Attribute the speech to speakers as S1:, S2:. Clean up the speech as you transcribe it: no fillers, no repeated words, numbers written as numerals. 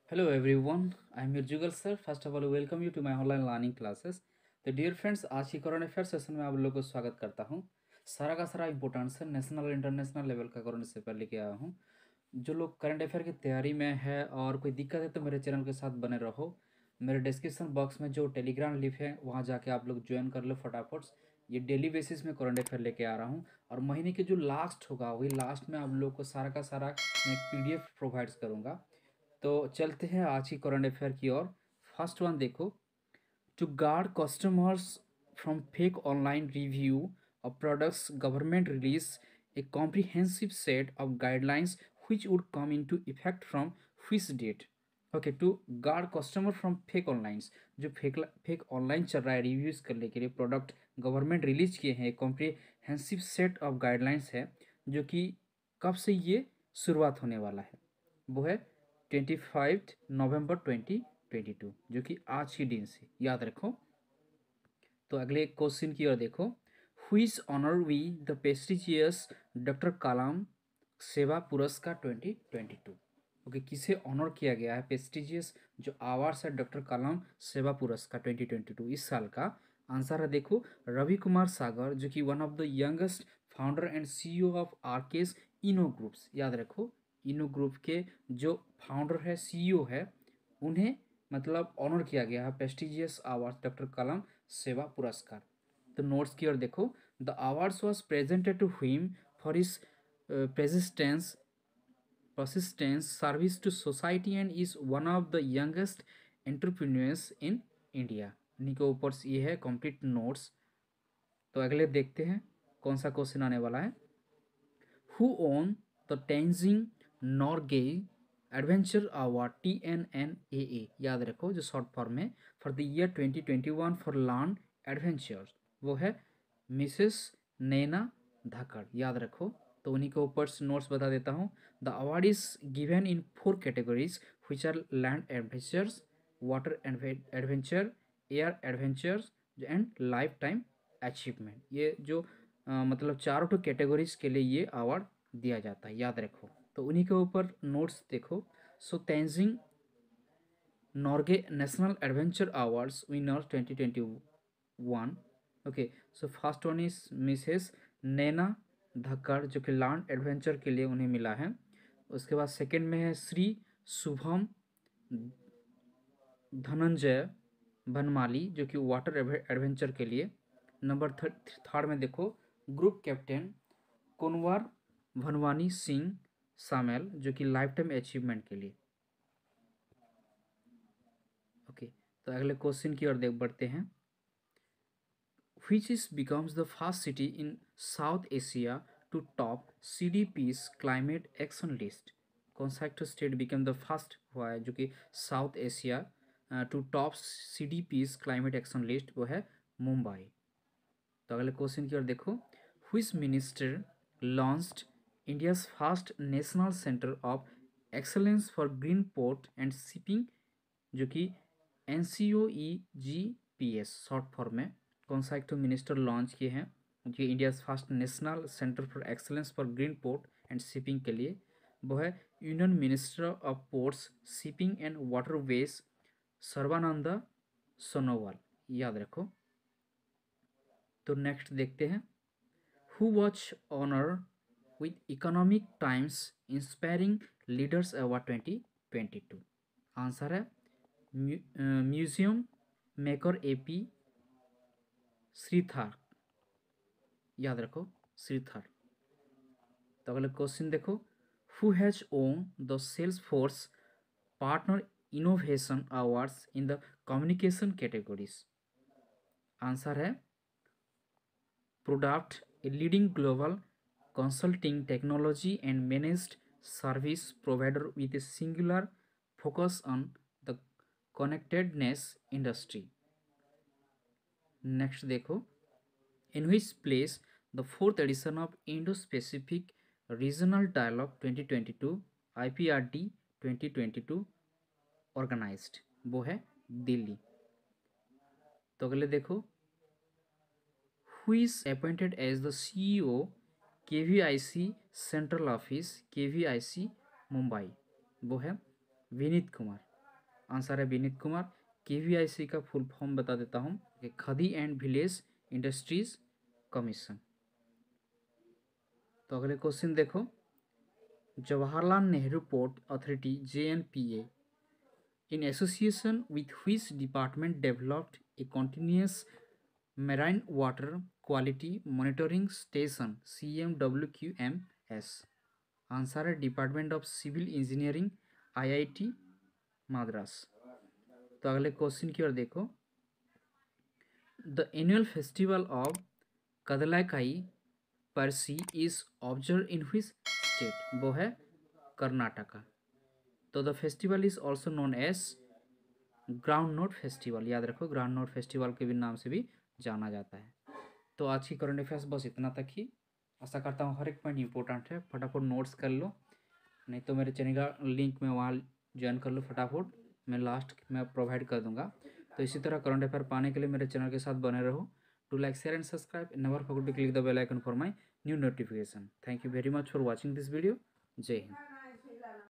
S1: Hello everyone, I am your Jugal sir. First of all, welcome you to my online learning classes. तो dear friends, आज की current affair session में आप लोगों को स्वागत करता हूँ। सारा का सारा इंपॉर्टेंट से नेशनल और इंटरनेशनल लेवल का करंट अफेयर लेके आया हूँ। जो लोग करंट अफेयर की तैयारी में है और कोई दिक्कत है तो मेरे चैनल के साथ बने रहो। मेरे डिस्क्रिप्शन बॉक्स में जो टेलीग्राम लिंक है वहाँ जाके आप लोग ज्वाइन कर लो फटाफट। ये डेली बेसिस में करंट अफेयर लेके आ रहा हूँ और महीने के जो लास्ट होगा वही लास्ट में आप लोग को सारा का सारा मैं एक पीडीएफ प्रोवाइड्स करूँगा। तो चलते हैं आज की करंट अफेयर की ओर। फर्स्ट वन देखो, to guard customers from fake online review of products government release a comprehensive set of guidelines which would come into effect from which date। Okay, to guard customer from fake onlines, जो fake online चल रहा है reviews करने के लिए product government release किए हैं, comprehensive set of guidelines है जो कि कब से ये शुरुआत होने वाला है। वो है 25 नवंबर 2022, जो कि आज के दिन से याद रखो। तो अगले क्वेश्चन की ओर देखो, who is honour with the prestigious doctor Kalam Seva Puraskar 2022। Okay, किसे ऑनर किया गया है प्रेस्टिजियस जो अवार्ड्स है डॉक्टर कलाम सेवा पुरस्कार 2022 इस साल का। आंसर है देखो, रवि कुमार सागर, जो कि one of the youngest founder and CEO of RKS Inno groups. याद रखो, इनो ग्रुप के जो फाउंडर है, सीईओ है, उन्हें मतलब ऑनर किया गया है prestigious award doctor Kalam Seva पुरस्कार। तो नोट्स की ओर देखो, the awards was presented to him for his persistence persistence service to society and is one of the youngest entrepreneurs in India। इन्हीं के ऊपर से ये है कंप्लीट नोट्स। तो अगले देखते हैं कौन सा क्वेश्चन आने वाला है। Who won the Tenzing Norgay adventure award TNNAA। याद रखो, जो शॉर्ट फॉर्म है for the year 2021 for land adventure, वो है मिसेस नैना धाकड़। याद रखो। तो उन्हीं के ऊपर से नोट्स बता देता हूँ। The award is given in 4 categories which are land adventures, water adventure, air adventures and lifetime achievement. ये जो मतलब चारों तो कैटेगरीज के लिए ये अवार्ड दिया जाता है, याद रखो। तो उन्हीं के ऊपर नोट्स देखो। So Tenzing Norgay national adventure awards winner 2021। Okay, so first one is Mrs Naina Dhakkad, जो कि लैंड एडवेंचर के लिए उन्हें मिला है। उसके बाद सेकंड में है श्री शुभम धनंजय बनमाली, जो कि वाटर एडवेंचर के लिए। नंबर थर्ड में देखो, ग्रुप कैप्टन कुनवर भनवानी सिंह सामेल, जो कि लाइफ टाइम अचीवमेंट के लिए। ओके, तो अगले क्वेश्चन की ओर देख बढ़ते हैं। Which is becomes the first city in South Asia to top CDP's climate action list। कौन सा एक स्टेट बिकम द फर्स्ट हुआ है जो कि South Asia to top CDP's climate action list, वो है मुंबई। तो अगले क्वेश्चन की ओर देखो, which minister launched India's first national centre of excellence for green port and shipping, जो कि NCOEGPS शॉर्ट फॉर्म में। कौन सा एक तो मिनिस्टर लॉन्च किए हैं जो India's first national centre for excellence for green port and shipping के लिए, वो है union minister of ports shipping and waterways Sarbananda Sonowal. याद रखो। तो नेक्स्ट देखते हैं, who was honour with Economic Times inspiring leaders award 2022। Answer है म्यूजियम मेकर AP श्रीथार। याद रखो, श्रीथार। तो अगले क्वेश्चन देखो, who has won the Salesforce partner innovation awards in the communication categories. Answer है Prodapt, a leading global consulting technology and managed service provider with a singular focus on the connectedness industry। Next देखो, in which place the fourth edition of Indo specific regional dialogue 2022 IPRD 2022 organised, वो है दिल्ली। तो अगले देखो, who is appointed as the CEO KVIC central office KVIC Mumbai, वो है Vineet Kumar. Answer है Vineet Kumar. KVIC का फुल फॉर्म बता देता हूँ कि Khadi and village industries commission. तो अगले क्वेश्चन देखो, Jawaharlal Nehru port authority JNPA in association with which department developed a continuous marine water quality monitoring station CMWQMS? Answer है department of civil engineering IIT Madras. तो अगले क्वेश्चन की ओर देखो, the annual festival of Kadalekai Parishe is observe in which state? वो है कर्नाटका। तो the festival is also known as groundnut festival, याद रखो ग्राउंड नोट फेस्टिवल के भी नाम से भी जाना जाता है। तो आज की करंट अफेयर्स बस इतना तक ही। आशा करता हूँ हर एक पॉइंट इंपॉर्टेंट है, फटाफट नोट्स कर लो, नहीं तो मेरे चैनल का लिंक में वहाँ ज्वाइन कर लो फटाफट, मैं लास्ट में प्रोवाइड कर दूंगा। तो इसी तरह करंट अफेयर पाने के लिए मेरे चैनल के साथ बने रहो। To like share and subscribe, never forget to click the bell icon for my new notification. Thank you very much for watching this video. जय हिंद।